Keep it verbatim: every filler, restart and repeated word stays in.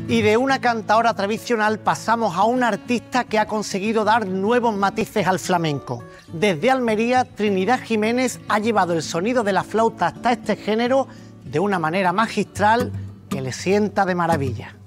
Y de una cantaora tradicional pasamos a una artista que ha conseguido dar nuevos matices al flamenco. Desde Almería, Trinidad Jiménez ha llevado el sonido de la flauta hasta este género de una manera magistral que le sienta de maravilla.